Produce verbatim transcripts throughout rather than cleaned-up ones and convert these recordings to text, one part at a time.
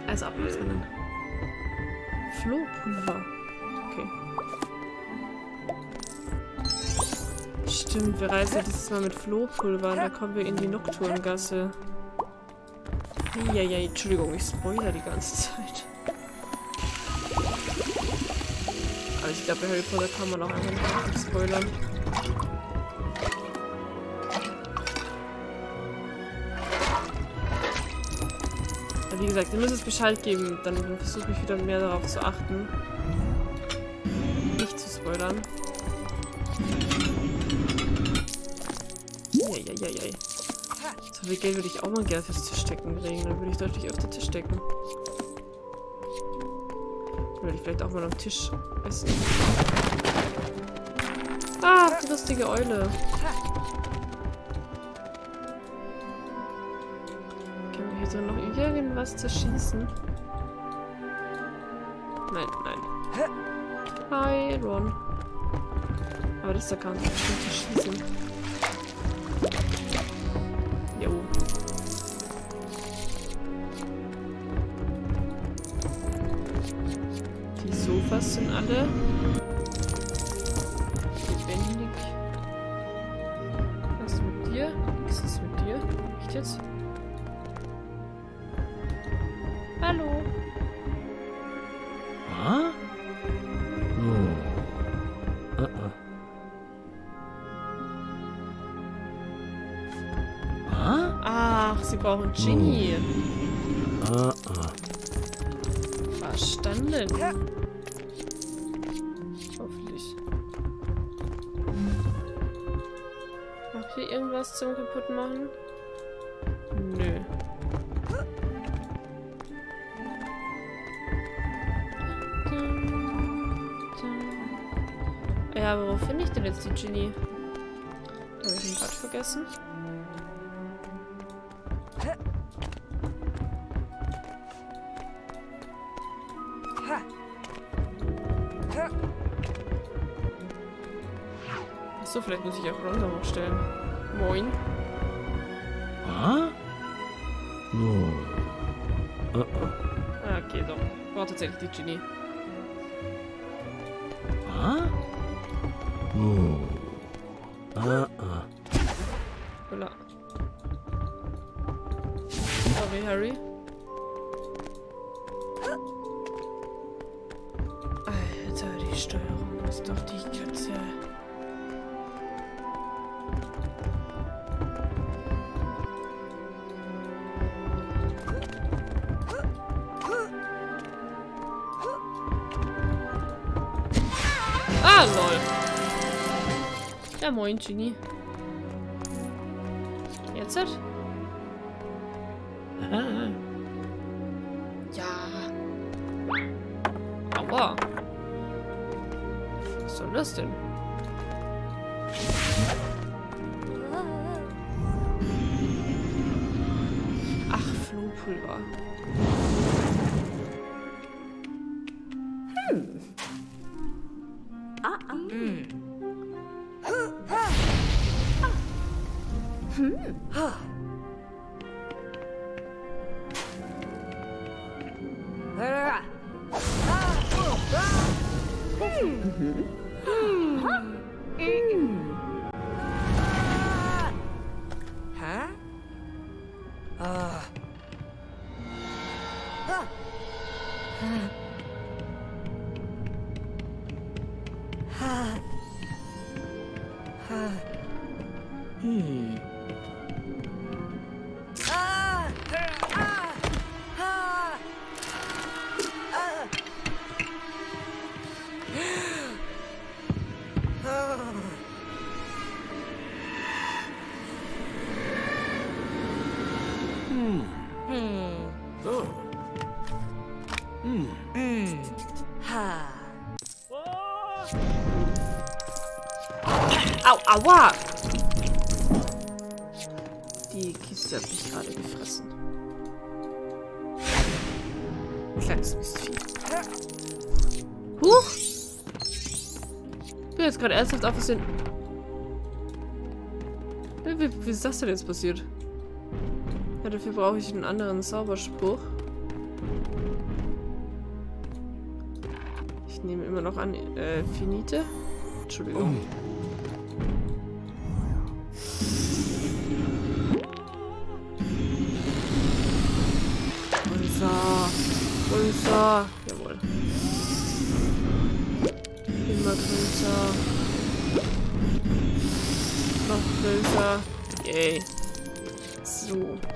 Also abtrennen. Flohpulver. Okay. Stimmt, wir reisen dieses Mal mit Flohpulver und da kommen wir in die Nocturngasse. Ja, ja, Entschuldigung, ich spoilere die ganze Zeit. Aber ich glaube, bei Harry Potter kann man auch einfach nicht spoilern. Aber wie gesagt, ihr müsst es Bescheid geben, dann versuche ich wieder mehr darauf zu achten. Nicht zu spoilern. Eieieiei. So viel Geld würde ich auch mal gerne fürs Tischdecken kriegen. Dann würde ich deutlich öfter Tisch decken. Würde ich vielleicht auch mal am Tisch essen. Ah, die lustige Eule. Können wir hier so noch irgendwas zerschießen? Nein, nein. Hi, Ron. Aber das da kann man bestimmt zerschießen. Jo. Die Sofas sind alle lebendig. Was ist mit dir? Was ist mit dir? Echt jetzt? Hallo. Ah? Oh. Uh-uh. Ach, sie brauchen Ginny. Uh-uh. Verstanden. Hoffentlich. Noch hier irgendwas zum kaputt machen? Nö. Ja, aber wo finde ich denn jetzt die Ginny? Habe ich den Bad vergessen? Achso, vielleicht muss ich auch Ron hochstellen. Moin. Ah? Oh. Uh-uh. Ah, okay, doch. Ich brauche tatsächlich die Ginny. Ah? Oh. Uh-uh. Hola. Sorry, Harry. Alter, die Steuerung ist doch die Katze. Ah, lol. Ja, moin, Ginny. Jetzt hat? Ah. Ja. Aua. Was soll das denn? Ach, Flohpulver. Hm. Ah, ah. Hm. Hm. Au, aua! Die Kiste hat mich gerade gefressen. Kleines Mistvieh. Huch! Ich bin jetzt gerade ernsthaft auf Versehen. Wie, wie, wie ist das denn jetzt passiert? Ja, dafür brauche ich einen anderen Zauberspruch. Ich nehme immer noch an, äh, Finite. Entschuldigung. Unser. Unser. Jawohl. Immer größer. Noch größer. Yay. So.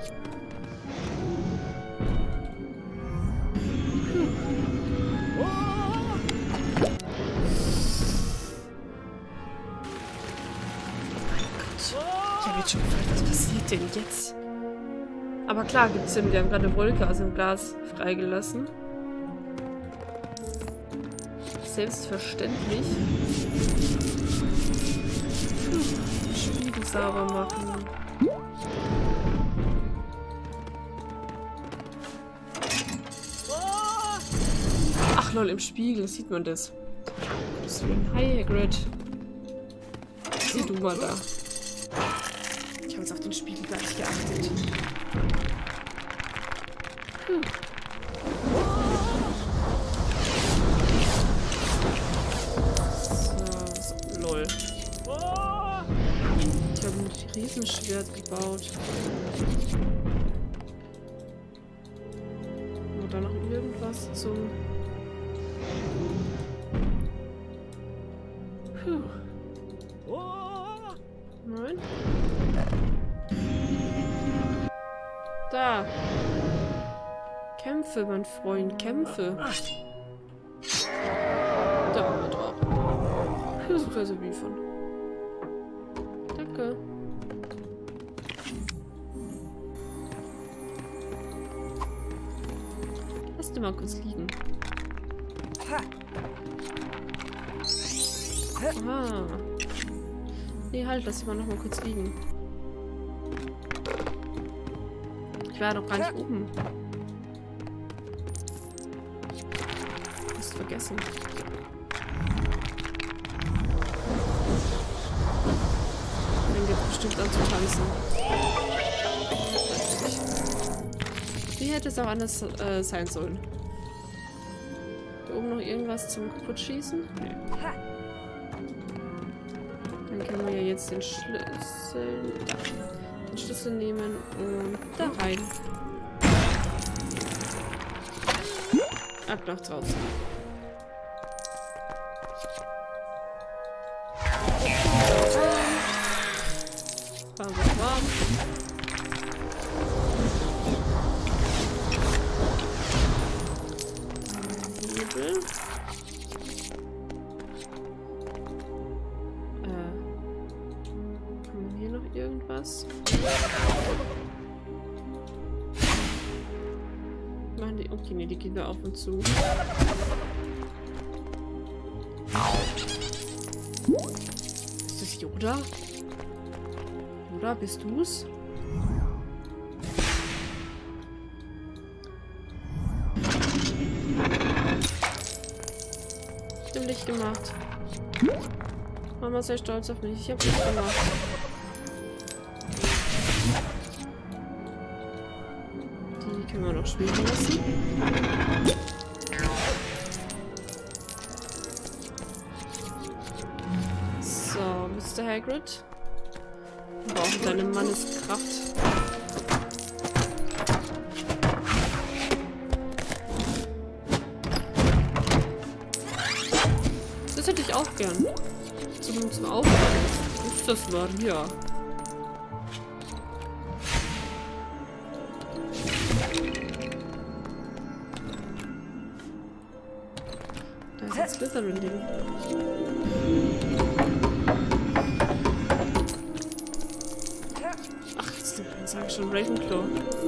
Ich habe jetzt schon gefragt, was passiert denn jetzt? Aber klar gibt es Sinn, wir haben gerade eine Wolke aus dem Glas freigelassen. Selbstverständlich. Hm. Spiegel sauber machen. Ach lol, im Spiegel sieht man das. Deswegen, hi Hagrid. Sieh du mal da. Ich habe jetzt auf den Spiegel gar nicht geachtet. Hm. So, lol. Ich habe ein Riesenschwert gebaut. Oder noch irgendwas zum... Puh. Nein. Da. Kämpfe, mein Freund, kämpfe. Da haben wir drauf. Beziehungsweise wie von. Danke. Lass du mal kurz liegen. Aha. Nee, halt, lass sie mal noch mal kurz liegen. Ich war doch gar nicht oben. Hast vergessen. Dann geht bestimmt an zu tanzen. Wie hätte es auch anders äh, sein sollen? Hier oben noch irgendwas zum Kaputtschießen? Nee. Dann können wir ja jetzt den Schlüssel, da, den Schlüssel nehmen und da rein. Ab nach draußen. Warm, warm, warm. Nebel. Irgendwas. Machen die. Okay, ne, die gehen da auf und zu. Ist das Yoda? Yoda, bist du's? Stimmlich gemacht. Mama sei stolz auf mich. Ich hab nichts gemacht. Können wir noch spielen lassen. So, Mister Hagrid. Wir brauchen deine Manneskraft. Das hätte ich auch gern. Zum, zum Aufräumen. Ist das war ja. Slytherin-Ding. Ach, jetzt sag ich schon Ravenclaw.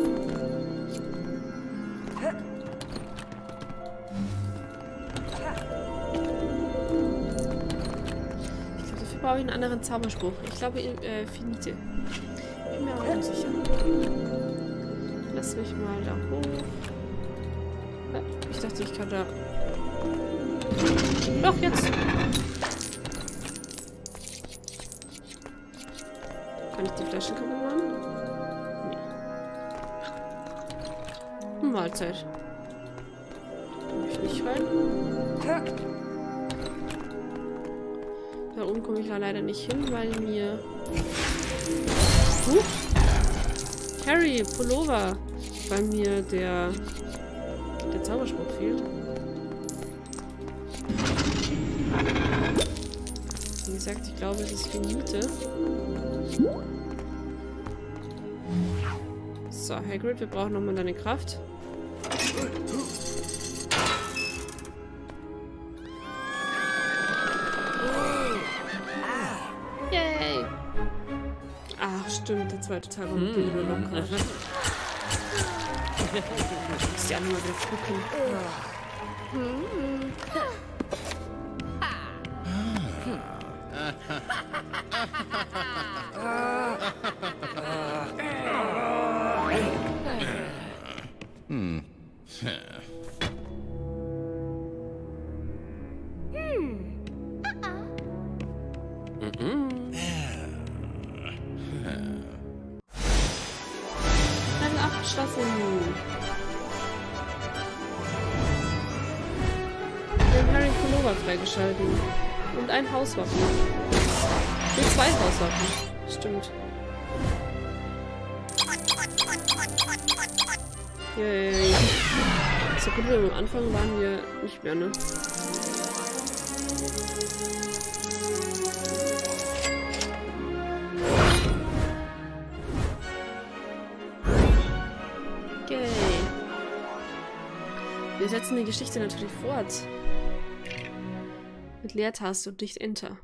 Ich glaube, dafür brauche ich einen anderen Zauberspruch. Ich glaube, äh, Finite. Bin mir aber unsicher. Lass mich mal da hoch. Ich dachte, ich kann da... Doch, jetzt. Kann ich die Flaschen kaputt machen? Nee. Mahlzeit. Komm ich nicht rein? Da oben komme ich leider nicht hin, weil mir... Uh, Harry, Pullover! Weil mir der... der Zauberspruch fehlt. Wie gesagt, ich glaube, es ist Finite. So, Hagrid, wir brauchen nochmal deine Kraft. Yay! Ach, stimmt, der zweite Teil war mit dem locker. Ich muss die alle mal wieder gucken. Hm. Level abgeschlossen. Wir haben Harry Pullover freigeschalten. Und ein Hauswappen. Und zwei Hauswappen. Stimmt. Yay. So gut, am Anfang waren wir nicht mehr, ne? Yay. Wir setzen die Geschichte natürlich fort. Mit Leertaste und nicht Enter.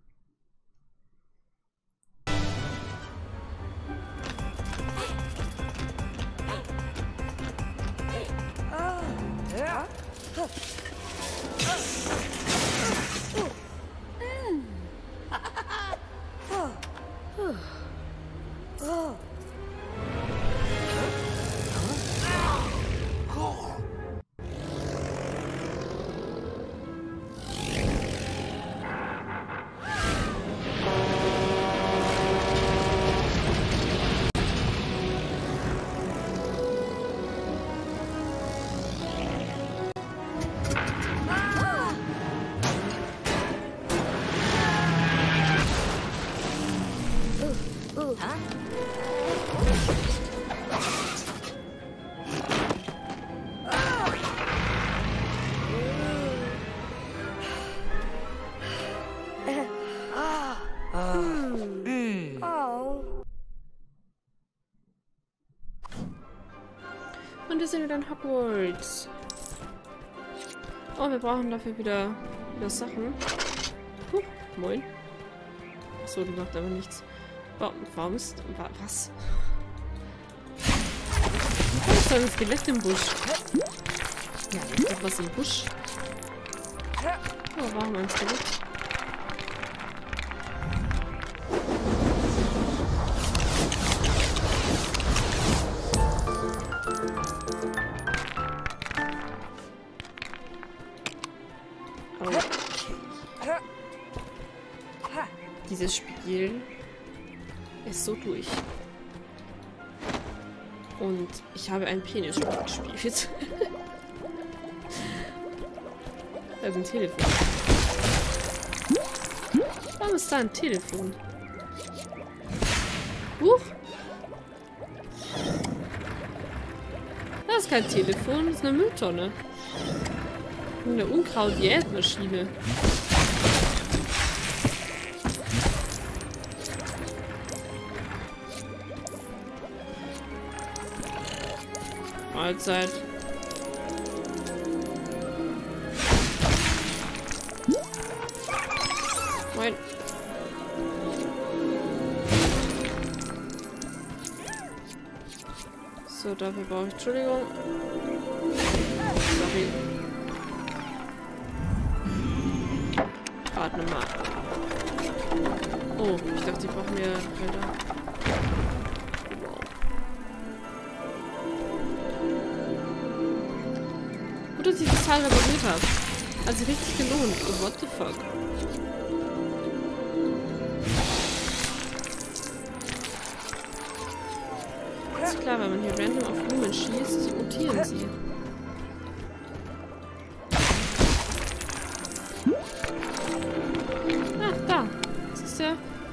Und wir sind wieder in Hogwarts. Oh, wir brauchen dafür wieder, wieder Sachen. Huh, moin. Achso, die macht aber nichts. Oh, warum ist... Wa was? Was ist da ein Skelett im Busch? Ja, ist doch was im Busch. Oh, warum ein Skelett? Dieses Spiel ist so durch. Und ich habe ein Penisspiel gespielt. Da ist ein Telefon. Warum ist da ein Telefon? Huch! Das ist kein Telefon, das ist eine Mülltonne. Eine Unkraut-Jätmaschine. Mahlzeit. Moin. So, dafür brauche ich Entschuldigung. Sorry. Warte mal. Oh, ich dachte, ich brauche mehr Felder. Wow. Gut, dass ich das Teil repariert habe. Also richtig gelohnt. Oh, what the fuck? Ist klar, wenn man hier random auf Blumen schießt, mutieren sie.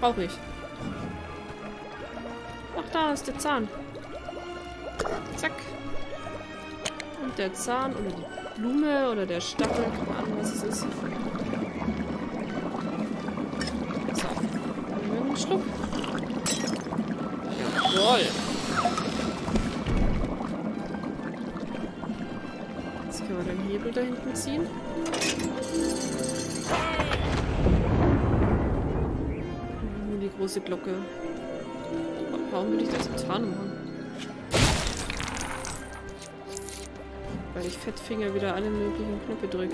Brauche ich. Ach, da ist der Zahn. Zack. Und der Zahn oder die Blume oder der Stachel, keine Ahnung, was es ist. So. Nehmen wir einen Schluck. Jawohl. Jetzt können wir den Hebel da hinten ziehen. Nur die große Glocke. Warum will ich das mit Tarnung machen? Weil ich Fettfinger wieder alle möglichen Knöpfe drücke.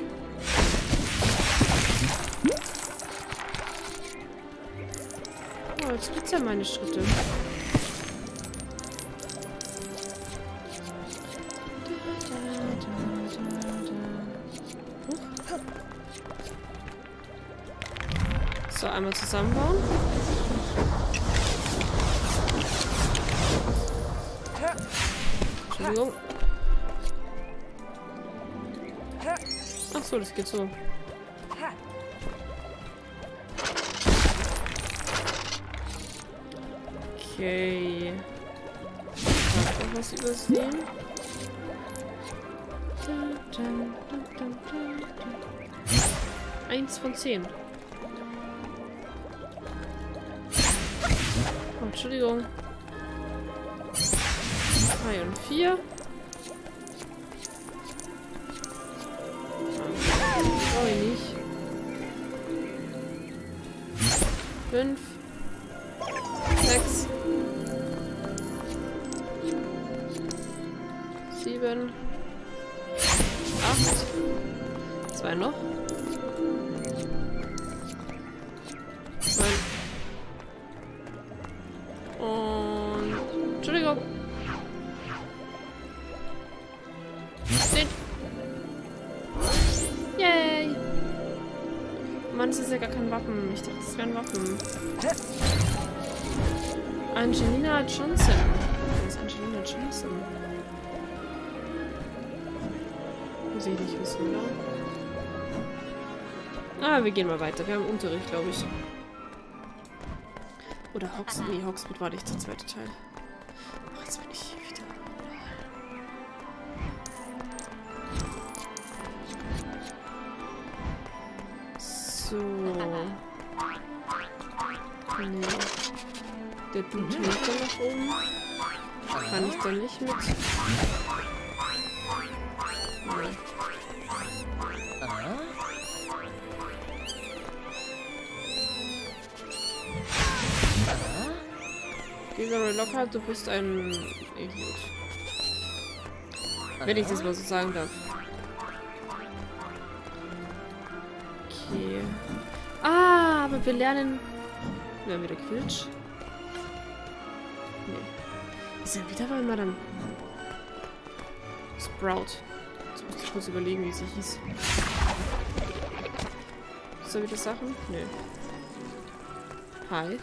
Oh, jetzt gibt's ja meine Schritte. So, einmal zusammenbauen. Entschuldigung. Ach so, das geht so. Okay. Hab ich noch was übersehen? Eins von zehn. Oh, Entschuldigung. Drei und vier. Brauche ich nicht. Fünf. Sechs. Sieben. Acht. Zwei noch. Neun. Und... Entschuldigung. Zehn. Yay! Mann, das ist ja gar kein Wappen. Ich dachte, das wäre ein Wappen. Angelina Johnson. Das ist Angelina Johnson. Muss ich nicht wissen, oder? Ah, wir gehen mal weiter. Wir haben Unterricht, glaube ich. Oder Hogsmeade. Nee, Hogsmeade war nicht der zweite Teil. Ach, jetzt bin ich hier wieder. So. Nee. Der Dude hängt da nach oben. Kann ich da nicht mit? Nee. Gilderoy Lockhart, du bist ein Idiot. Wenn ich das mal so sagen darf. Okay. Ah, aber wir lernen... Wir haben wieder Quilch. Nee. Ist ja wieder bei Madame Sprout. Jetzt muss ich kurz überlegen, wie sie hieß. Ist da wieder Sachen? Nee. Hi.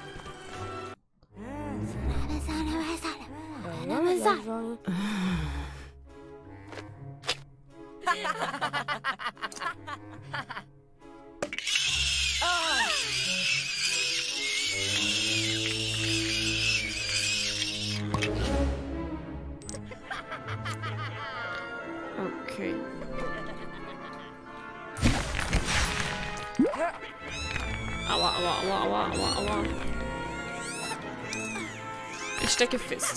Okay. Aua, aua, aua, aua, aua, aua. Ich stecke fest.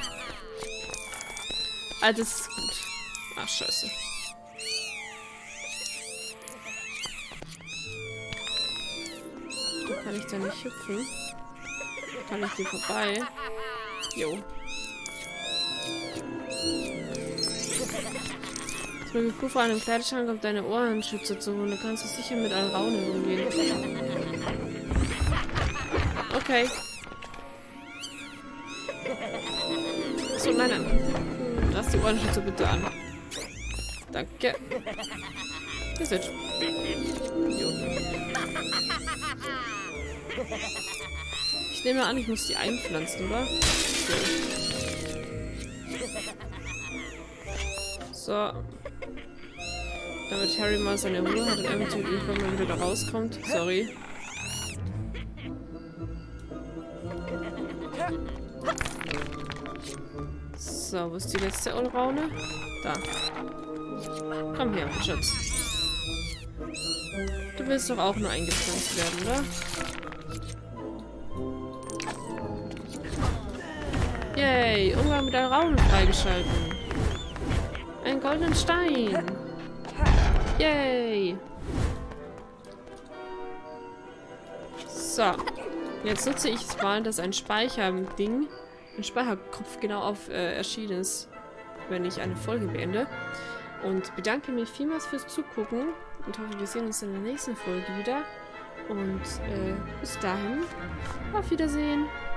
Ah, das ist gut. Ach, scheiße. Da kann ich da nicht hüpfen. Kann ich hier vorbei? Jo. Ich bin cool, vor einem Kleiderschrank auf deine Ohrenschützer zu holen. Du kannst es sicher mit Alraunen umgehen. Okay. So, nein, nein. Lass die Ohrenschützer bitte an. Danke. Das ist jo. Ich nehme an, ich muss die einpflanzen, oder? So. Damit Harry mal seine Ruhe hat und eventuell irgendwann mal wieder da rauskommt. Sorry. So, wo ist die letzte Allraune? Da. Komm her, Schatz. Du willst doch auch nur eingepflanzt werden, oder? Yay, Umgang mit Alraunen freigeschalten. Einen goldenen Stein. Yay. So. Jetzt nutze ich es mal, dass ein Speicherding, ein Speicherkopf genau auf äh, erschienen ist, wenn ich eine Folge beende. Und bedanke mich vielmals fürs Zugucken und hoffe, wir sehen uns in der nächsten Folge wieder. Und äh, bis dahin, auf Wiedersehen.